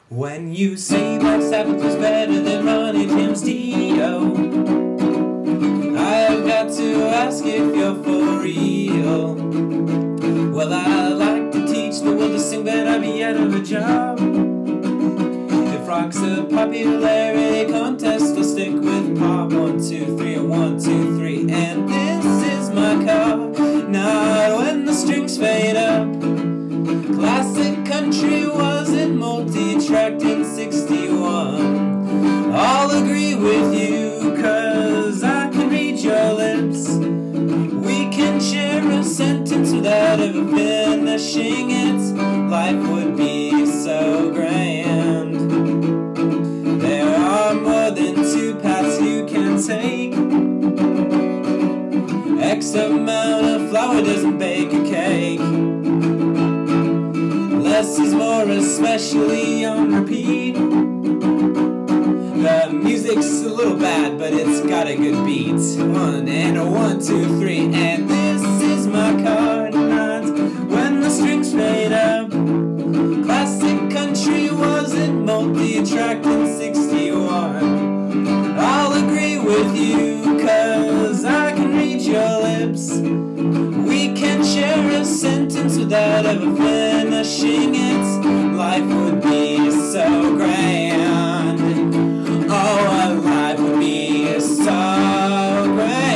When you say Black Sabbath was better than Ronnie James Dio, I've got to ask if you're for real. Well, I like to teach the world to sing, but I'd be out of a job. If rock's a popularity contest, I'll stick with pop. 1, 2, 3, 1, 2, 3, and this is my car. Not when the strings fade up. Classic country wasn't multi-tracked in 61. I'll agree with you, 'cause I can read your lips. We can share a sentence without ever finishing it. Life would be so grand. There are more than 2 paths you can take. X amount of flour doesn't bake a cake. Less is more, especially on repeat. The music's a little bad, but it's got a good beat. 1 and a 1, 2, 3, and this is my card. Not when the strings fade up. Classic country wasn't multi-tracked in 61. I'll agree with you, 'cause I can read your lips. We can share a sentence without ever finishing it. Life would be so grand. Oh, our life would be so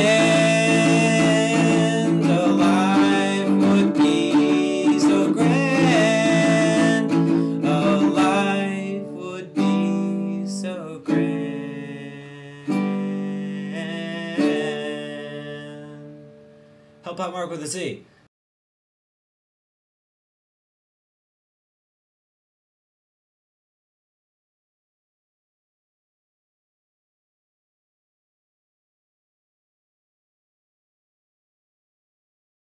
grand. Oh, life would be so grand. Oh, life would be so grand. Help out Mark with a C.